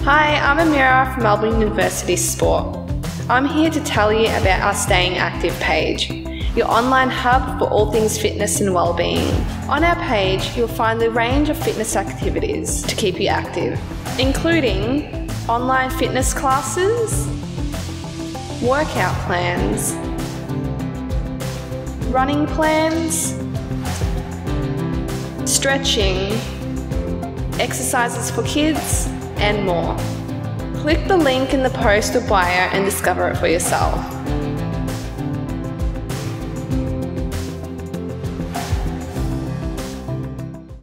Hi, I'm Amira from Melbourne University Sport. I'm here to tell you about our Staying Active page, your online hub for all things fitness and wellbeing. On our page, you'll find the range of fitness activities to keep you active, including online fitness classes, workout plans, running plans, stretching, exercises for kids, and more. Click the link in the post or bio and discover it for yourself.